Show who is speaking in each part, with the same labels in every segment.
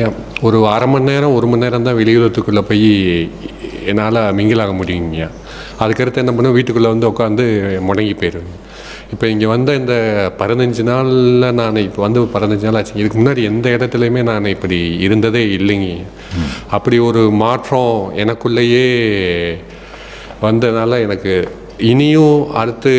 Speaker 1: ஒரு அரை மணி நேரம் 1 மணி நேரம் தான் வெளியுலகத்துக்குள்ளே போய் என்னால் மிங்கிலாக முடியுங்க. அதுக்கடுத்து என்ன பண்ண வீட்டுக்குள்ளே வந்து உட்காந்து முடங்கி போயிடுவேங்க. இப்போ இங்கே வந்த இந்த 15 நாளில் நான் இப்போ வந்து 15 நாள் ஆச்சு. இதுக்கு முன்னாடி எந்த இடத்துலையுமே நான் இப்படி இருந்ததே இல்லைங்க. அப்படி ஒரு மாற்றம் எனக்குள்ளேயே வந்ததுனால எனக்கு இனியும் அடுத்து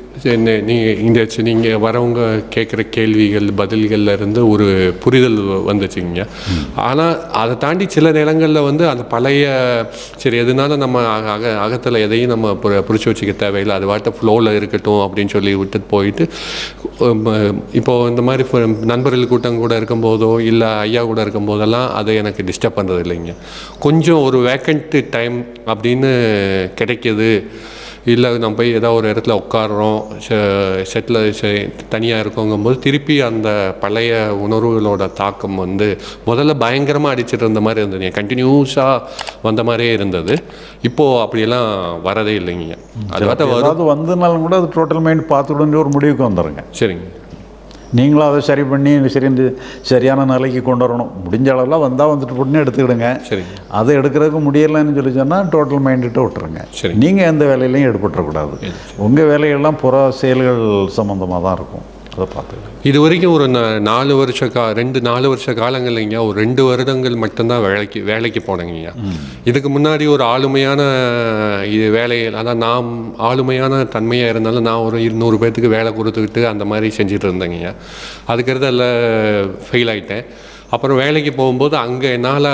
Speaker 1: நீங்கள் வரவங்க கேட்குற கேள்விகள் பதில்களில் இருந்து ஒரு புரிதல் வந்துச்சுங்க. ஆனால் அதை தாண்டி சில நேரங்களில் வந்து அந்த பழைய சரி எதுனாலும் நம்ம அகத்தில் எதையும் நம்ம பிடிச்சி வச்சுக்க தேவையில்லை, அது வாட்ட ஃப்ளோவில் இருக்கட்டும் அப்படின்னு சொல்லி விட்டுட்டு போயிட்டு இப்போது இந்த மாதிரி நண்பர்கள் கூட்டம் கூட இருக்கும்போதோ இல்லை ஐயா கூட இருக்கும்போதெல்லாம் அதை எனக்கு டிஸ்டர்ப் பண்ணுறது இல்லைங்க. கொஞ்சம் ஒரு வேக்கண்ட் டைம் அப்படின்னு கிடைக்கிது, இல்லை நம்ம போய் ஏதாவது ஒரு இடத்துல உட்காடுறோம், செட்டில் தனியாக இருக்கோங்கும்போது திருப்பி அந்த பழைய உணர்வுகளோட தாக்கம் வந்து முதல்ல பயங்கரமாக அடிச்சிட்டு இருந்த மாதிரி இருந்தது, கண்டினியூஸாக வந்த மாதிரியே இருந்தது. இப்போது அப்படியெல்லாம் வரதே இல்லைங்க.
Speaker 2: அது வந்ததுனாலும் கூட அது டோட்டல் மைண்ட் பார்த்துக்கிட்டு ஒரு முடிவுக்கு வந்துடுங்க.
Speaker 1: சரிங்க.
Speaker 2: நீங்களும் அதை சரி பண்ணி சரியான நிலைக்கு கொண்டு வரணும். முடிஞ்ச அளவுலாம் வந்தால் வந்துட்டு போட்டுன்னு எடுத்துக்கிடுங்க.
Speaker 1: சரி.
Speaker 2: அதை எடுக்கிறதுக்கு முடியலைன்னு சொல்லி சொன்னால் டோட்டல் மைண்டுகிட்ட விட்டுருங்க.
Speaker 1: சரி.
Speaker 2: நீங்கள் எந்த வேலையிலையும் ஈடுபட்டுறக்கூடாது. உங்கள் வேலைகள்லாம் புற செயல்கள் சம்மந்தமாக தான் இருக்கும். அதை பார்த்து
Speaker 1: இது வரைக்கும் ஒரு 4 வருஷ காலங்கள்லைங்க ஒரு 2 வருடங்கள் மட்டும்தான் வேலைக்கு போனேங்க. இதுக்கு முன்னாடி ஒரு ஆளுமையான வேலைகள், அதான் நான் ஆளுமையான தன்மையாக இருந்தாலும் நான் ஒரு 200 பேர்த்துக்கு வேலை கொடுத்துக்கிட்டு அந்த மாதிரி செஞ்சுட்டு இருந்தேங்க. அதுக்கடுத்து அதில் ஃபெயில் ஆகிட்டேன். அப்புறம் வேலைக்கு போகும்போது அங்கே என்னால்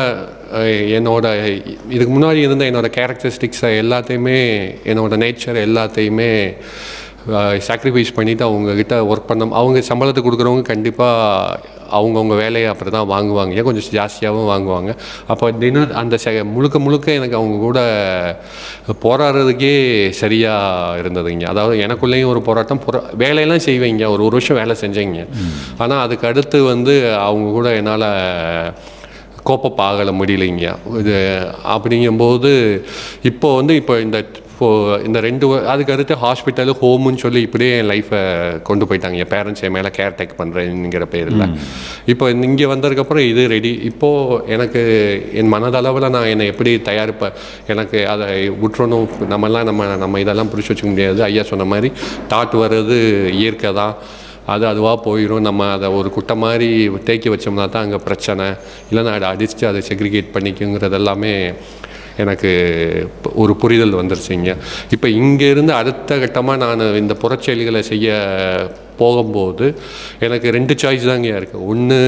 Speaker 1: இதுக்கு முன்னாடி இருந்த என்னோடய கேரக்டரிஸ்டிக்ஸை எல்லாத்தையுமே, என்னோடய நேச்சர் எல்லாத்தையுமே சாக்ரிஃபைஸ் பண்ணிவிட்டு அவங்கக்கிட்ட ஒர்க் பண்ண, அவங்க சம்பளத்தை கொடுக்குறவங்க கண்டிப்பாக அவங்கவுங்க வேலையை அப்படி தான் வாங்குவாங்க, கொஞ்சம் ஜாஸ்தியாகவும் வாங்குவாங்க. அப்போ தினம் அந்த முழுக்க எனக்கு அவங்க கூட போராடுறதுக்கே சரியாக இருந்ததுங்க. அதாவது எனக்குள்ளேயும் ஒரு போராட்டம், வேலையெல்லாம் செய்வேங்க, ஒரு வருஷம் வேலை செஞ்சேங்க. ஆனால் அதுக்கு அடுத்து வந்து அவங்க கூட என்னால் கோப்பப் ஆகலை, முடியலைங்க. இது அப்படிங்கும்போது இப்போ இந்த 2 அதுக்கு அடுத்து ஹாஸ்பிட்டலு ஹோமுன்னு சொல்லி இப்படியே என் லைஃப்பை கொண்டு போயிட்டாங்க. என் பேரண்ட்ஸ் என் மேலே கேர் டேக் பண்ணுறேங்கிற பேரில். இப்போ இங்கே வந்ததுக்கப்புறம் இது ரெடி. இப்போது எனக்கு என் மனதளவில் நான் என்னை எப்படி தயாரிப்பேன், எனக்கு அதை விட்டுறணும், நம்ம இதெல்லாம் பிடிச்சி வச்சுக்க முடியாது. ஐயா சொன்ன மாதிரி தாட் வர்றது இயற்கை தான், அதுவாக போயிடும். நம்ம அதை ஒரு குட்டை மாதிரி தேக்கி வச்சோம்னா தான் அங்கே பிரச்சனை, இல்லைன்னா அதை அடித்து அதை செக்ரிகேட் பண்ணிக்குங்கிறது எல்லாமே எனக்கு ஒரு புரிதல் வந்துருச்சுங்க. இப்போ இங்கேருந்து அடுத்த கட்டமாக நான் இந்த புறச்செயல்களை செய்ய போகும்போது எனக்கு 2 சாய்ஸ் தாங்க இருக்குது. ஒன்று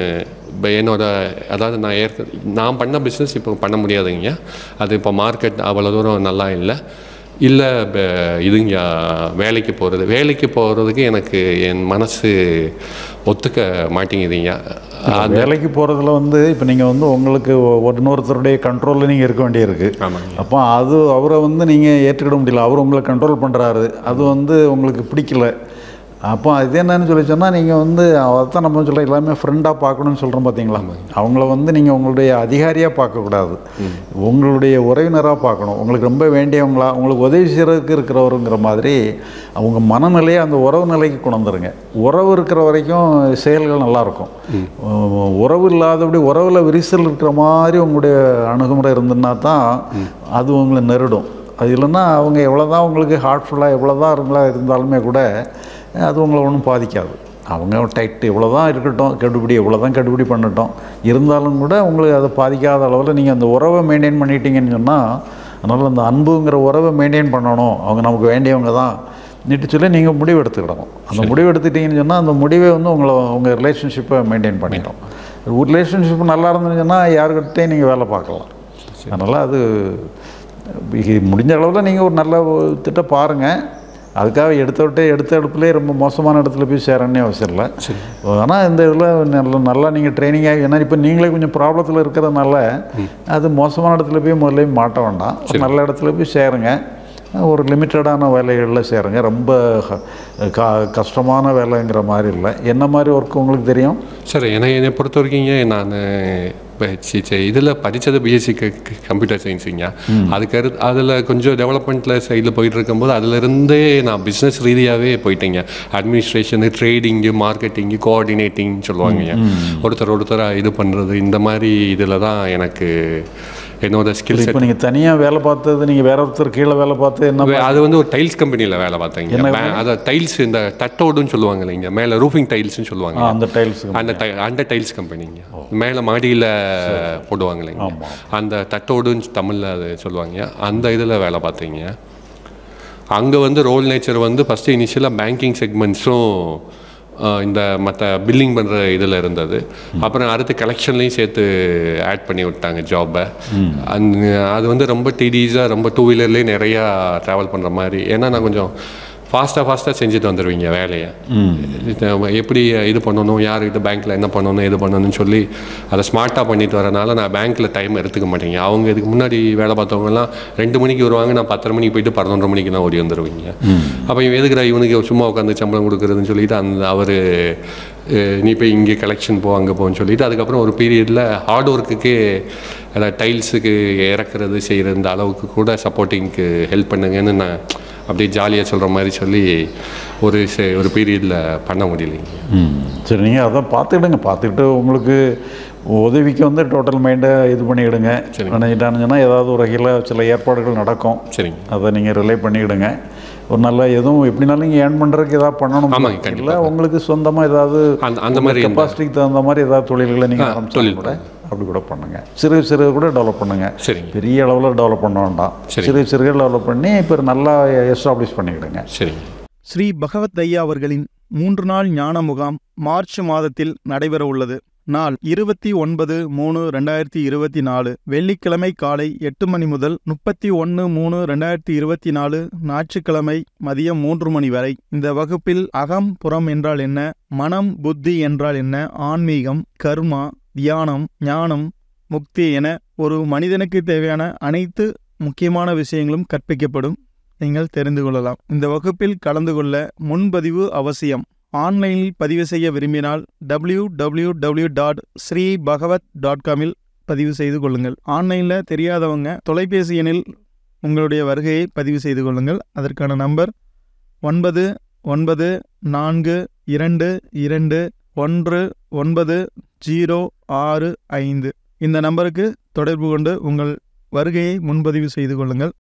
Speaker 1: அதாவது நான் பண்ண பிஸ்னஸ் இப்போ பண்ண முடியாதுங்க, அது இப்போ மார்க்கெட் அவ்வளோ தூரம் நல்லா இல்லை இதுங்க வேலைக்கு போகிறதுக்கு எனக்கு என் மனசு ஒத்துக்க மாட்டேங்குதுங்க.
Speaker 2: வேலைக்கு போகிறதுல வந்து இப்போ நீங்கள் வந்து உங்களுக்கு இன்னொருத்தருடைய கண்ட்ரோலில் நீங்கள் இருக்க வேண்டியிருக்கு. அப்போ அவரை வந்து நீங்கள் ஏற்றுக்கிட முடியல, அவர் உங்களை கண்ட்ரோல் பண்ணுறாரு, அது வந்து உங்களுக்கு பிடிக்கல. அப்போ அது என்னன்னு சொல்லி சொன்னால் நீங்கள் வந்து அதைத்தான் நம்ம சொல்ல எல்லாமே ஃப்ரெண்டாக பார்க்கணுன்னு சொல்கிறோம் பார்த்தீங்களா. அவங்கள வந்து நீங்கள் உங்களுடைய அதிகாரியாக பார்க்கக்கூடாது, உங்களுடைய உறவினராக பார்க்கணும். உங்களுக்கு ரொம்ப வேண்டியவங்களா, உங்களுக்கு உதவி செய்கிறதுக்கு இருக்கிறவருங்கிற மாதிரி அவங்க மனநிலையை அந்த உறவு நிலைக்கு கொண்டு வந்துருங்க. உறவு இருக்கிற வரைக்கும் செயல்கள் நல்லாயிருக்கும். உறவு இல்லாதபடி உறவில் விரிசல் இருக்கிற மாதிரி உங்களுடைய அணுகுமுறை இருந்துன்னா தான் அது உங்களை நெருடும். அது இல்லைன்னா அவங்க எவ்வளோதான் உங்களுக்கு ஹார்ட்ஃபுல்லாக எவ்வளோதான் இருந்தாலுமே கூட அது உங்களை ஒன்றும் பாதிக்காது. அவங்க டைட்டு இவ்வளோ தான் இருக்கட்டும், எவ்வளோ தான் கெடுபிடி பண்ணட்டும், இருந்தாலும் கூட உங்களுக்கு அதை பாதிக்காத அளவில் நீங்கள் அந்த உறவை மெயின்டைன் பண்ணிட்டீங்கன்னு சொன்னால், அதனால் அந்த அன்புங்கிற உறவை மெயின்டைன் பண்ணணும், அவங்க நமக்கு வேண்டியவங்க தான் நீட்டு சொல்லி நீங்கள் முடிவு எடுத்துக்கிடணும். அந்த முடிவு எடுத்துக்கிட்டீங்கன்னு சொன்னால் அந்த முடிவை வந்து உங்கள் ரிலேஷன்ஷிப்பை மெயின்டைன் பண்ணிட்டோம். ஒரு ரிலேஷன்ஷிப் நல்லா இருந்துன்னு சொன்னால் யாருக்கிட்டையும் நீங்கள் வேலை பார்க்கலாம். அதனால் அது முடிஞ்ச அளவில் நீங்கள் ஒரு நல்ல திட்டம் பாருங்கள். அதுக்காக எடுத்த இடத்துலேயே ரொம்ப மோசமான இடத்துல போய் சேரணுன்னே அவசியம் இல்லை. ஆனால் இந்த இதில் நல்லா நீங்கள் ட்ரைனிங் ஆகி, ஏன்னா இப்போ நீங்களே கொஞ்சம் ப்ராப்ளத்தில் இருக்கிறதுனால அது மோசமான இடத்துல போய் முதல்ல மாட்ட வேண்டாம், நல்ல இடத்துல போய் சேருங்க. ஒரு லிமிட்டடான வேலைகளில் சேருங்க. ரொம்ப கஷ்டமான வேலைங்கிற மாதிரி இல்லை. என்ன மாதிரி ஒர்க் உங்களுக்கு தெரியும்?
Speaker 1: சார், என்னை பொறுத்த வரைக்கும் நான் இதில் படித்தது பிஎஸ்சி கம்ப்யூட்டர் சயின்ஸுங்க. அதுக்கு அதில் கொஞ்சம் டெவலப்மெண்ட்டில் சைடில் போயிட்டு இருக்கும்போது அதிலிருந்தே நான் பிஸ்னஸ் ரீதியாகவே போயிட்டேங்க. அட்மினிஸ்ட்ரேஷனு, ட்ரேடிங்கு, மார்க்கெட்டிங்கு, கோஆர்டினேட்டிங் சொல்லுவாங்க. ஒருத்தராக இது பண்ணுறது, இந்த மாதிரி இதில் தான் எனக்கு என்னோட ஸ்கில் செட்.
Speaker 2: இப்போ நீங்கள் தனியாக வேலை பார்த்தது, நீங்கள் வேற ஒருத்தர் கீழே வேலை பார்த்து என்ன?
Speaker 1: அது வந்து ஒரு டைல்ஸ் கம்பெனியில் வேலை பார்த்தேங்க. அதை டைல்ஸ் இந்த தட்டோடுன்னு சொல்லுவாங்க இல்லைங்க, மேலே ரூஃபிங் டைல்ஸ்னு சொல்லுவாங்க. அந்த டைல்ஸ் கம்பெனிங்க, மேலே மாடியில் போடுவாங்க இல்லைங்க, அந்த தட்டோடுன்னு தமிழில் அது சொல்லுவாங்க. அந்த இதில் வேலை பார்த்தீங்க. அங்கே வந்து ரோல் நேச்சர் வந்து ஃபஸ்ட்டு இனிஷியலாக பேங்கிங் செக்மெண்ட்ஸும் இந்த மற்ற பில்லிங் பண்ணுற இதில் இருந்தது. அப்புறம் அடுத்து கலெக்ஷன்லேயும் சேர்த்து ஆட் பண்ணி விட்டாங்க ஜாபை. அது வந்து ரொம்ப டீடீஸாக, ரொம்ப டூ வீலர்லேயே நிறையா ட்ராவல் பண்ணுற மாதிரி. ஏன்னா நான் கொஞ்சம் ஃபாஸ்ட்டாக செஞ்சுட்டு வந்துடுவீங்க வேலையை. எப்படி இது பண்ணணும், யார்கிட்ட பேங்க்கில் என்ன பண்ணணும், எது பண்ணணும்னு சொல்லி அதை ஸ்மார்ட்டாக பண்ணிட்டு வரனால நான் பேங்க்கில் டைம் எடுத்துக்க மாட்டேங்க. அவங்க இதுக்கு முன்னாடி வேலை பார்த்தவங்கலாம் 2 மணிக்கு வருவாங்க, நான் 10:30 மணிக்கு போயிட்டு 11:30 மணிக்கு தான் ஓடி வந்துடுவீங்க. அப்போ எதுக்குறா இவனுக்கு சும்மா உட்காந்து சம்பளம் கொடுக்குறதுன்னு சொல்லிட்டு அவர் நீ போய் இங்கே கலெக்ஷன் போ, அங்கே போன்னு சொல்லிட்டு அதுக்கப்புறம் ஒரு பீரியடில் ஹார்ட் ஒர்க்குக்கே டைல்ஸுக்கு இறக்குறது செய்கிற இந்த அளவுக்கு கூட சப்போர்ட்டிங்க்கு ஹெல்ப் பண்ணுங்கன்னு நான் அப்படியே ஜாலியாக சொல்கிற மாதிரி சொல்லி ஒரு பீரியடில் பண்ண முடியலைங்க.
Speaker 2: சரி, நீங்கள் அதான் பார்த்துக்கிட்டு உங்களுக்கு உதவிக்கு வந்து டோட்டல் மைண்டை இது பண்ணிவிடுங்க. நினைச்சிட்டானுங்கன்னா ஏதாவது ஒரு வகையில் சில ஏற்பாடுகள் நடக்கும். சரிங்க, அதை நீங்கள் ரிலே பண்ணிவிடுங்க. ஒரு நல்ல எதுவும் எப்படினாலும் நீங்கள் ஏர்ன் பண்ணுறதுக்கு ஏதாவது பண்ணணும். இல்லை உங்களுக்கு சொந்தமாக ஏதாவது அந்த மாதிரி கெப்பாசிட்டிக்கு தகுந்த மாதிரி ஏதாவது தொழில்களை நீங்கள் ஆரம்பிச்சு கூட அப்படி கூட பண்ணுங்கள். சிறு கூட டெவலப் பண்ணுங்கள். சரி, பெரிய அளவில் டெவலப் பண்ண வேண்டாம். சிறு டெவலப் பண்ணி இப்போ நல்லா எஸ்டாப்ளிஷ் பண்ணிக்கிடுங்க. சரி.
Speaker 3: ஸ்ரீ பகவத் ஐயா அவர்களின் 3 நாள் ஞான முகாம் மார்ச் மாதத்தில் நடைபெற உள்ளது. நாள் 29/3/2024 வெள்ளிக்கிழமை காலை 8 மணி முதல் 31/3/2024 ஞாயிற்றுக்கிழமை மதியம் 3 மணி வரை. இந்த வகுப்பில் அகம் புறம் என்றால் என்ன, மனம் புத்தி என்றால் என்ன, ஆன்மீகம், கர்மா, தியானம், ஞானம், முக்தி என ஒரு மனிதனுக்கு தேவையான அனைத்து முக்கியமான விஷயங்களும் கற்பிக்கப்படும். நீங்கள் தெரிந்து கொள்ளலாம். இந்த வகுப்பில் கலந்து கொள்ள முன்பதிவு அவசியம். ஆன்லைனில் பதிவு செய்ய விரும்பினால் www.sreebhagavat.com பதிவு செய்து கொள்ளுங்கள். ஆன்லைனில் தெரியாதவங்க தொலைபேசி எண்ணில் உங்களுடைய வருகையை பதிவு செய்து கொள்ளுங்கள். அதற்கான நம்பர் 9942219065. இந்த நம்பருக்கு தொடர்பு கொண்டு உங்கள் வருகையை முன்பதிவு செய்து கொள்ளுங்கள்.